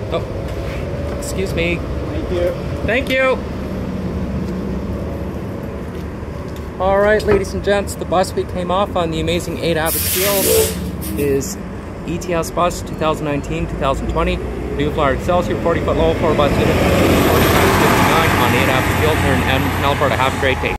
Oh, excuse me. Thank you. Thank you. All right, ladies and gents, the bus we came off on, the amazing 8 Abbott Field, is ETS bus 2019-2020. New Flyer Excelsior 40-foot low 4 bus unit 4559 on 8 Abbott Field here in Edmonton, Alberta. Have a great day.